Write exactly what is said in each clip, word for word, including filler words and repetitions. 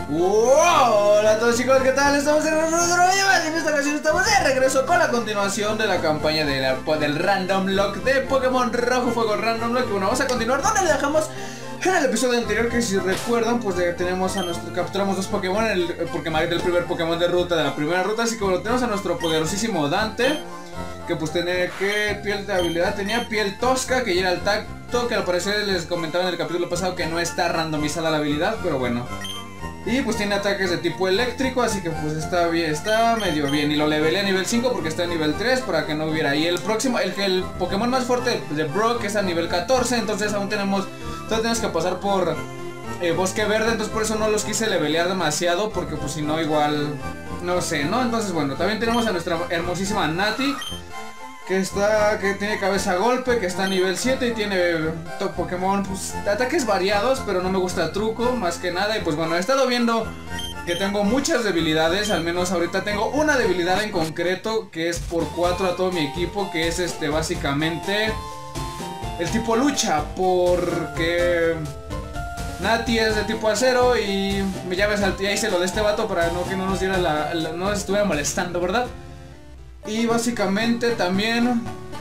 Wow, hola a todos chicos, ¿qué tal? Estamos en un nuevo video y en esta ocasión estamos de regreso con la continuación de la campaña de la, del Random Lock de Pokémon Rojo Fuego Random Lock. Bueno, vamos a continuar donde le dejamos en el episodio anterior, que si recuerdan, pues de, tenemos a nuestro, capturamos dos Pokémon, el, porque Mario del primer Pokémon de ruta, de la primera ruta, así que bueno, tenemos a nuestro poderosísimo Dante, que pues tenía que piel de habilidad, tenía piel tosca, que ya era el tacto, que al parecer les comentaba en el capítulo pasado que no está randomizada la habilidad, pero bueno. Y pues tiene ataques de tipo eléctrico, así que pues está bien, está medio bien. Y lo levelé a nivel cinco porque está a nivel tres para que no hubiera. Y el próximo, el, el Pokémon más fuerte de Brock es a nivel catorce, entonces aún tenemos, todavía tenemos que pasar por eh, Bosque Verde, entonces por eso no los quise levelear demasiado, porque pues si no igual, no sé, ¿no? Entonces bueno, también tenemos a nuestra hermosísima Nati, que está, que tiene cabeza a golpe, que está a nivel siete y tiene top Pokémon, pues ataques variados, pero no me gusta el truco, más que nada. Y pues bueno, he estado viendo que tengo muchas debilidades, al menos ahorita tengo una debilidad en concreto, que es por cuatro a todo mi equipo, que es este, básicamente el tipo lucha, porque Nati es de tipo acero y ya me salté, ahí se lo de este vato para no que no nos diera la, la no nos estuviera molestando, ¿verdad? Y básicamente también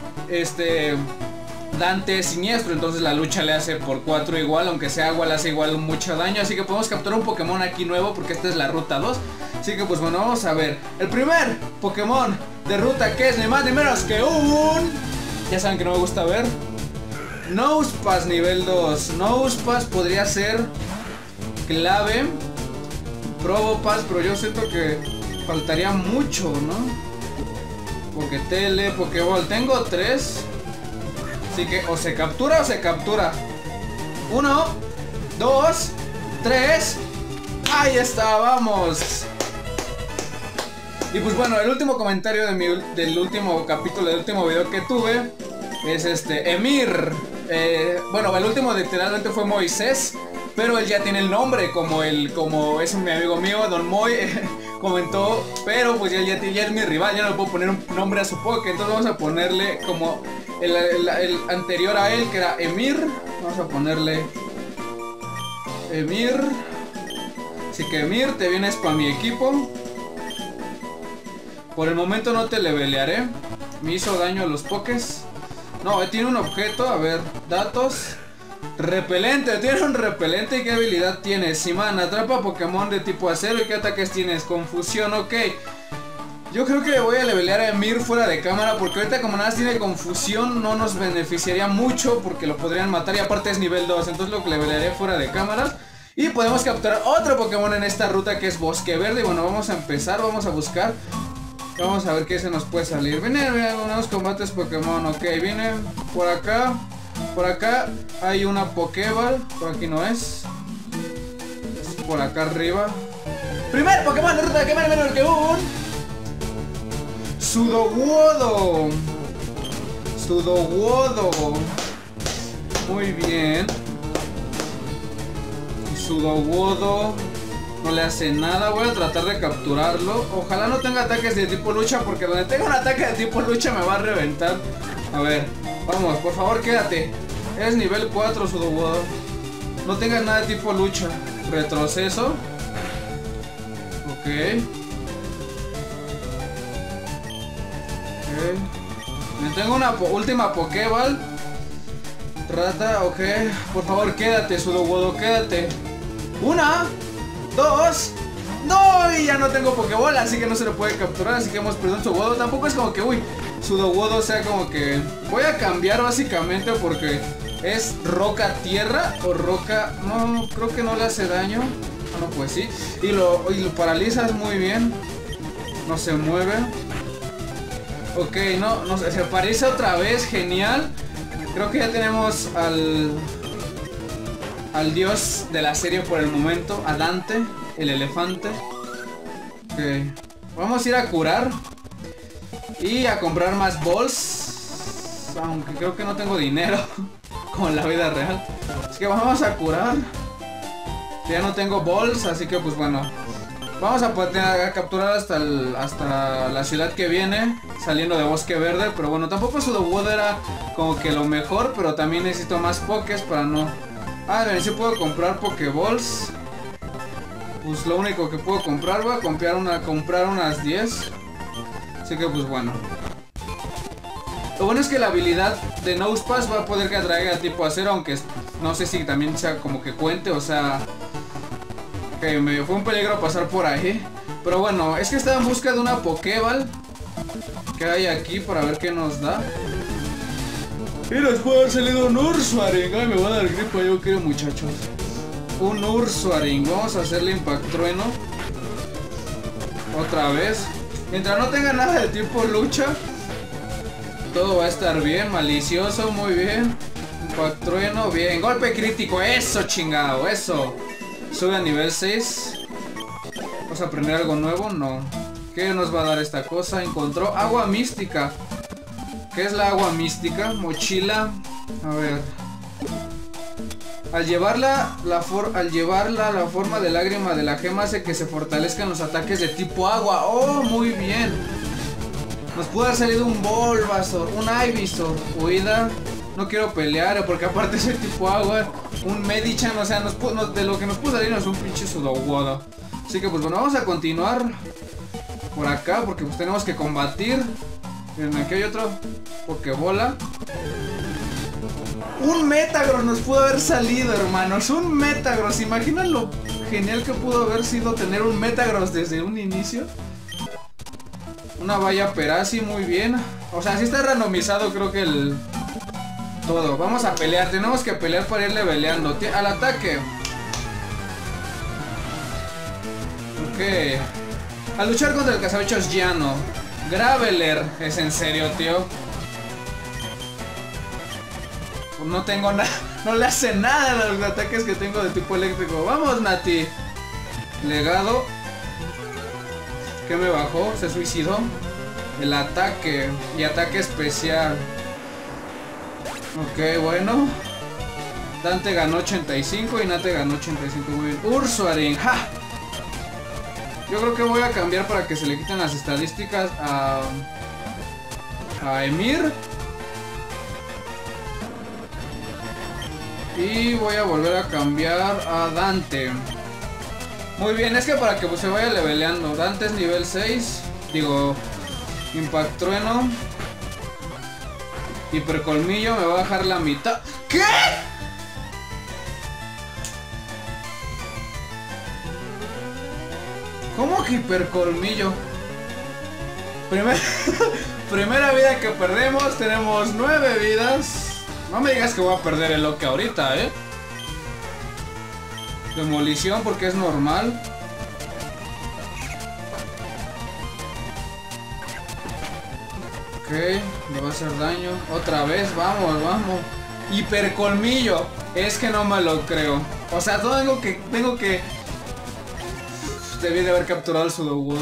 este Dante es siniestro, entonces la lucha le hace por cuatro igual, aunque sea agua le hace igual mucho daño, así que podemos capturar un Pokémon aquí nuevo porque esta es la ruta dos. Así que pues bueno, vamos a ver el primer Pokémon de ruta, que es ni más ni menos que un... Ya saben que no me gusta ver Nosepass nivel dos. Nosepass podría ser clave, Probopass, pero yo siento que faltaría mucho, ¿no? Poketele, Pokéball, tengo tres. Así que o se captura o se captura. Uno, dos, tres. Ahí está, vamos. Y pues bueno, el último comentario de mi, del último capítulo, del último video que tuve, es este, Emir. eh, Bueno, el último literalmente fue Moisés, pero él ya tiene el nombre, como el, como es mi amigo mío, Don Moy comentó, pero pues ya, ya, ya es mi rival, ya no le puedo poner un nombre a su Poké, entonces vamos a ponerle como el, el, el anterior a él, que era Emir. Vamos a ponerle Emir. Así que Emir, te vienes para mi equipo. Por el momento no te levelearé. Me hizo daño a los Pokés. No, tiene un objeto, a ver, datos. Repelente, tiene un repelente. ¿Y qué habilidad tienes? Simán, atrapa Pokémon de tipo acero. ¿Y qué ataques tienes? Confusión, ok. Yo creo que voy a levelear a Emir fuera de cámara, porque ahorita como nada tiene confusión no nos beneficiaría mucho, porque lo podrían matar y aparte es nivel dos. Entonces lo que levelearé fuera de cámaras. Y podemos capturar otro Pokémon en esta ruta, que es Bosque Verde. Y bueno, vamos a empezar, vamos a buscar. Vamos a ver qué se nos puede salir. Viene, vienen unos combates Pokémon, ok, viene por acá. Por acá hay una Pokéball. Por aquí no es. Es por acá arriba. Primer Pokémon de ruta, que menos menor que un Sudowoodo. Sudowoodo. Muy bien. Sudowoodo no le hace nada. Voy a tratar de capturarlo. Ojalá no tenga ataques de tipo lucha, porque donde tenga un ataque de tipo lucha me va a reventar. A ver, vamos, por favor quédate. Es nivel cuatro, Sudowoodo. No tengas nada de tipo lucha. Retroceso. Ok. Ok. Me tengo una po última Pokéball. Rata, ok. Por favor quédate, Sudowoodo, quédate. Una, dos. No, y ya no tengo Pokéball, así que no se lo puede capturar. Así que hemos perdido un Sudowoodo. Tampoco es como que, uy, Sudowoodo sea como que... Voy a cambiar básicamente porque es roca tierra o roca... No, creo que no le hace daño. Ah, no, pues sí. Y lo, y lo paralizas muy bien. No se mueve. Ok, no, no se paraliza otra vez, genial. Creo que ya tenemos al... Al dios de la serie por el momento, a Dante, el elefante. Ok, vamos a ir a curar y a comprar más balls, aunque creo que no tengo dinero como en la vida real. Así que vamos a curar. Ya no tengo balls, así que pues bueno, vamos a poder a capturar hasta, el, hasta la ciudad que viene, saliendo de Bosque Verde. Pero bueno, tampoco Sudowoodo era como que lo mejor, pero también necesito más pokés para no... Ah, bien, sí puedo comprar Pokéballs. pues lo único que puedo comprar, voy a comprar, una, comprar unas diez. Así que pues bueno. Lo bueno es que la habilidad de Nosepass va a poder que atraiga a tipo acero, aunque no sé si también sea como que cuente, o sea... Que me fue un peligro pasar por ahí. Pero bueno, es que estaba en busca de una Pokéball que hay aquí para ver qué nos da. Y les puede haber salido un Ursaring. Ay, me va a dar gripa, yo quiero, muchachos. Un Ursaring. Vamos a hacerle Impact Trueno otra vez. Mientras no tenga nada de tipo lucha, todo va a estar bien. Malicioso, muy bien. Impact Trueno, bien. Golpe crítico, eso chingado, eso. Sube a nivel seis. ¿Vamos a aprender algo nuevo? No. ¿Qué nos va a dar esta cosa? Encontró agua mística. ¿Qué es la agua mística? Mochila. A ver. Al llevarla, la for al llevarla la forma de lágrima de la gema hace que se fortalezcan los ataques de tipo agua. ¡Oh, muy bien! Nos pudo haber salido un Bulbasaur, un Ivysaur. Huida. No quiero pelear porque aparte soy tipo agua. Un Medichan, o sea, nos nos, de lo que nos pudo salir es un pinche Sudowoodo. Así que pues bueno, vamos a continuar por acá porque pues tenemos que combatir. Miren, aquí hay otro Pokébola. Un Metagross nos pudo haber salido, hermanos. Un Metagross. ¿Se imaginan lo genial que pudo haber sido tener un Metagross desde un inicio? Una valla Perazi, muy bien. O sea, si está randomizado, creo que el... todo. Vamos a pelear. Tenemos que pelear para ir leveleando. Al ataque. Ok. A luchar contra el cazabichos llano. Graveler. ¿Es en serio, tío? Pues no tengo nada. No le hace nada a los ataques que tengo de tipo eléctrico. Vamos, Nati. Legado. ¿Qué me bajó? Se suicidó. El ataque. Y ataque especial. Ok, bueno. Dante ganó ochenta y cinco y Nate ganó ochenta y cinco. Muy bien. Ursaring. ¡Ja! Yo creo que voy a cambiar para que se le quiten las estadísticas a, a Emir. Y voy a volver a cambiar a Dante. Muy bien, es que para que pues, se vaya leveleando. Dante es nivel seis. Digo, Impact Trueno. Hipercolmillo me va a bajar la mitad. ¿Qué? ¿Cómo que hipercolmillo? Primer... Primera vida que perdemos. Tenemos nueve vidas. No me digas que voy a perder el Loki ahorita, ¿eh? Demolición porque es normal. Ok, le va a hacer daño. Otra vez, vamos, vamos. Hipercolmillo. Es que no me lo creo. O sea, tengo que... Tengo que... Debí de haber capturado el Sudowoodo.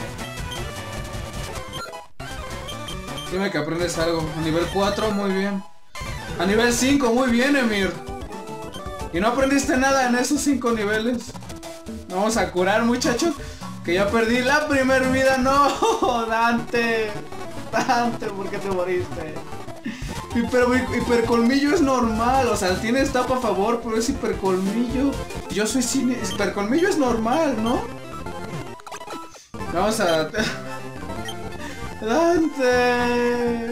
Dime que aprendes algo. A nivel cuatro, muy bien. A nivel cinco, muy bien, Emir. Y no aprendiste nada en esos cinco niveles. Vamos a curar, muchachos. Que ya perdí la primera vida. No, Dante. Dante, ¿por qué te moriste? Hiper, hipercolmillo es normal. O sea, tiene tapa a favor, pero es hipercolmillo. Yo soy cine. Hipercolmillo es normal, ¿no? Vamos a... Dante.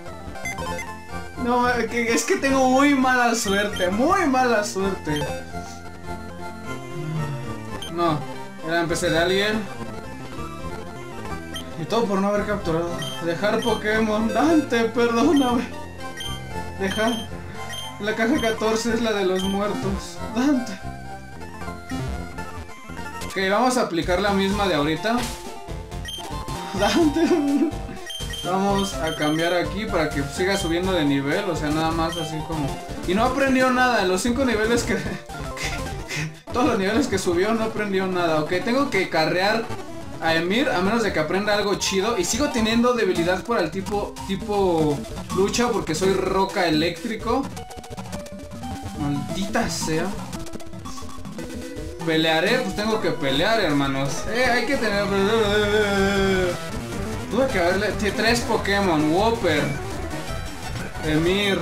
No, es que tengo muy mala suerte. Muy mala suerte. No, era empecé de alguien. Y todo por no haber capturado. Dejar Pokémon. Dante, perdóname. Dejar. La caja catorce es la de los muertos. Dante. Ok, vamos a aplicar la misma de ahorita. Dante. Vamos a cambiar aquí para que siga subiendo de nivel. O sea, nada más así como... Y no aprendió nada. En los cinco niveles que... que todos los niveles que subió no aprendió nada. Ok, tengo que carrear a Emir a menos de que aprenda algo chido. Y sigo teniendo debilidad por el tipo... Tipo lucha porque soy roca eléctrico. Maldita sea. Pelearé, pues tengo que pelear, hermanos. Eh, hay que tener... Tuve que haberle... Tres Pokémon. Whopper. Emir.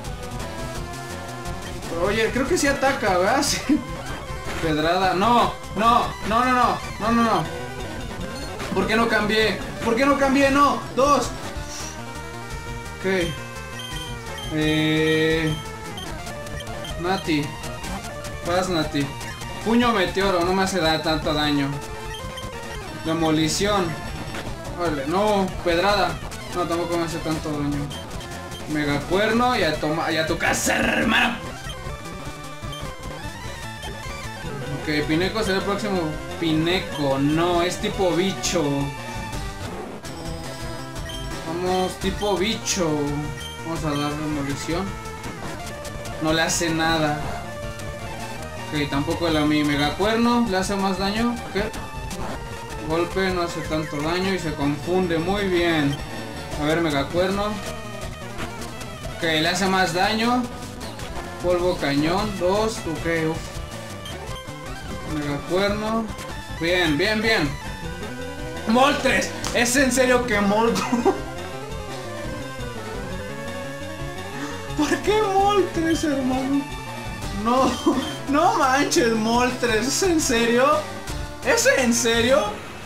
Oye, creo que sí ataca, ¿verdad? Sí. Pedrada. No. No, no, no, no, no, no, no. ¿Por qué no cambié? ¿Por qué no cambié? No, dos. Ok. Eh... Nati. Paz, Nati. Puño meteoro, no me hace da tanto daño. Demolición. Vale, no, pedrada. No, tampoco me hace tanto daño. Megacuerno y a, toma, y a tu casa, hermano. Ok, Pineco será el próximo. Pineco, no, es tipo bicho. Vamos, tipo bicho. Vamos a dar demolición. No le hace nada. Ok, tampoco el a mi megacuerno le hace más daño. ¿Qué? Golpe no hace tanto daño y se confunde muy bien. A ver, megacuerno. Ok, le hace más daño. Polvo cañón, dos. Ok, uff. Megacuerno. Bien, bien, bien. Moltres. ¿Es en serio que Moltres? ¿Por qué Moltres, hermano? No, no manches, Moltres. ¿Es en serio? ¿Es en serio?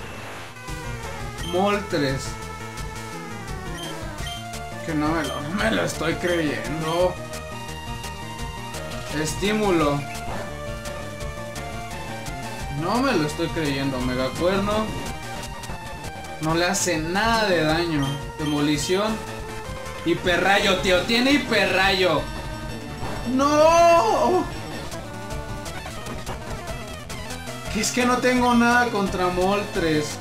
Moltres. Que no me lo, no me lo estoy creyendo. Estímulo. No me lo estoy creyendo. Megacuerno. No le hace nada de daño. Demolición. Hiperrayo, tío. Tiene hiperrayo. ¡No! Que es que no tengo nada contra Moltres.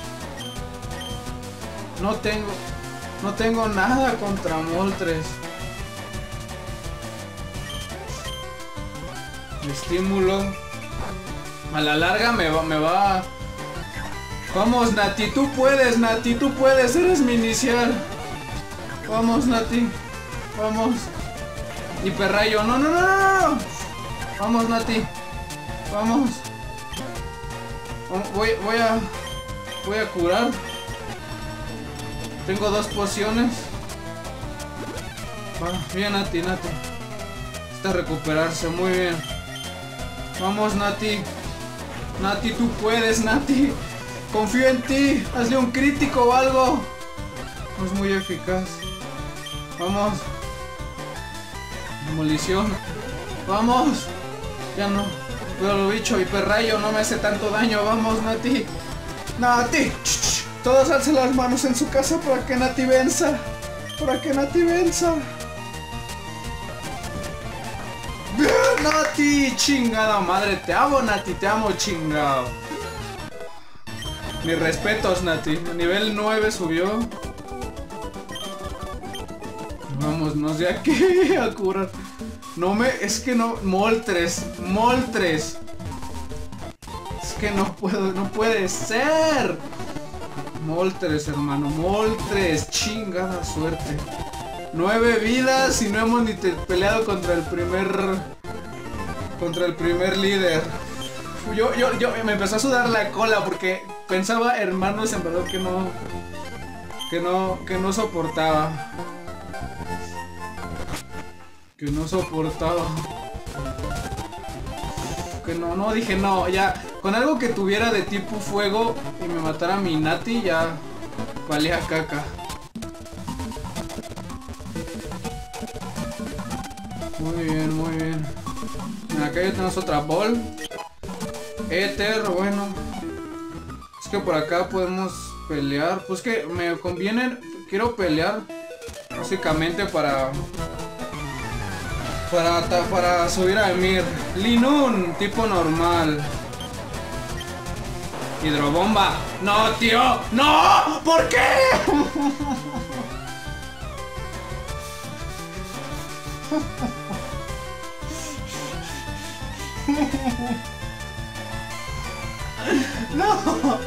No tengo... No tengo nada contra Moltres. Estímulo. A la larga me va... Me va... Vamos, Nati. Tú puedes, Nati. Tú puedes. Eres mi inicial. Vamos, Nati. Vamos. Hiperrayo. No, no, no, no, no. Vamos, Nati. Vamos. Voy, voy a... Voy a curar. Tengo dos pociones. Ah, bien, Nati, Nati. Está recuperarse, muy bien. Vamos, Nati. Nati, tú puedes, Nati. Confío en ti. Hazle un crítico o algo. No es muy eficaz. Vamos. Demolición. Vamos. Ya no. Pero lo bicho, hiperrayo no me hace tanto daño. Vamos, Nati. Nati. Todos alcen las manos en su casa para que Nati venza. Para que Nati venza. Bien, Nati. Chingada madre. Te amo, Nati. Te amo, chingado. Mis respetos, Nati. A nivel nueve subió. Vámonos de aquí a curar. No me... Es que no... Moltres. Moltres. Es que no puedo... No puede ser. Moltres, hermano. Moltres. Chingada suerte. Nueve vidas y no hemos ni peleado contra el primer... Contra el primer líder. Yo, yo, yo... Me empezó a sudar la cola porque pensaba, hermanos, en verdad que no... Que no... Que no soportaba. Que no soportaba. Que no, no, dije no, ya. Con algo que tuviera de tipo fuego y me matara mi Nati, ya valía caca. Muy bien, muy bien. Acá ya tenemos otra ball. Éter, bueno. Es que por acá podemos pelear. Pues que me conviene. Quiero pelear. Básicamente para... Para, para subir a Emir. Linun, tipo normal. Hidrobomba. No, tío. No. ¿Por qué? No.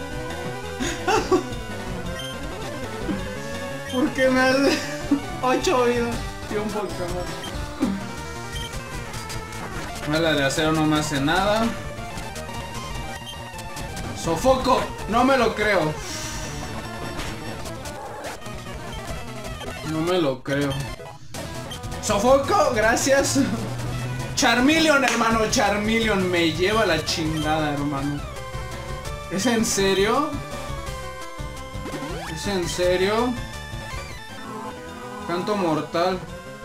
¿Por qué me hace ocho vidas y un Pokémon? La de acero no me hace nada. ¡Sofoco! No me lo creo. No me lo creo. ¡Sofoco! Gracias. Charmeleon, hermano, Charmeleon me lleva la chingada, hermano. ¿Es en serio? ¿Es en serio? Canto mortal.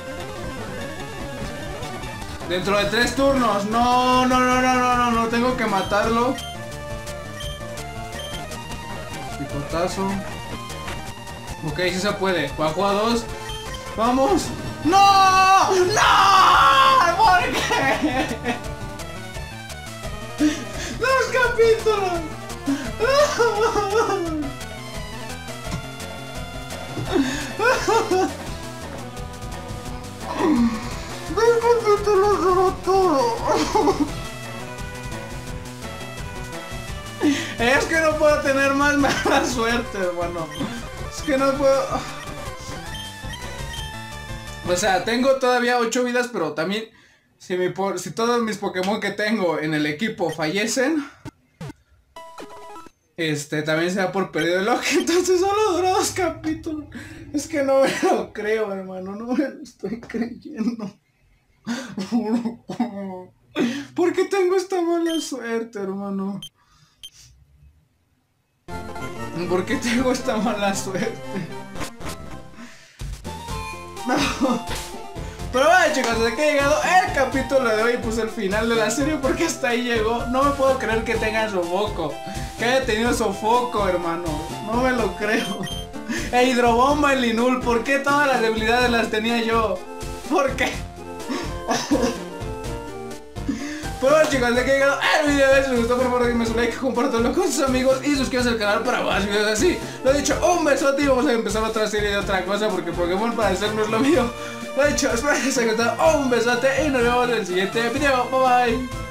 Dentro de tres turnos. No, no, no, no, no, no, no. Tengo que matarlo. Picotazo. Ok, sí se puede. Bajo a dos. Vamos. ¡No! ¡No! ¿Por qué? Los capítulos. Los capítulos sobre todo. Es que no puedo tener más mala suerte, hermano. Es que no puedo. O sea, tengo todavía ocho vidas, pero también si, mi por... si todos mis Pokémon que tengo en el equipo fallecen, este, también se da por perdido el ojo. Entonces solo dura dos capítulos. Es que no me lo creo, hermano. No me lo estoy creyendo. ¿Por qué tengo esta mala suerte, hermano? ¿Por qué tengo esta mala suerte? No. Pero bueno, chicos, hasta aquí ha llegado el capítulo de hoy, pues el final de la serie, porque hasta ahí llegó. No me puedo creer que tenga sofoco, que haya tenido sofoco, hermano. No me lo creo. E hidrobomba en Linul, ¿por qué todas las debilidades las tenía yo? ¿Por qué? Pero bueno, chicos, hasta aquí ha llegado el video de hoy. Si les gustó, por favor denme su like, compártanlo con sus amigos y suscríbanse al canal para más videos así. Lo dicho, un besote y vamos a empezar otra serie de otra cosa, porque Pokémon para hacer no es lo mío. Lo dicho, espero que les haya gustado. Un besote y nos vemos en el siguiente video. Bye bye.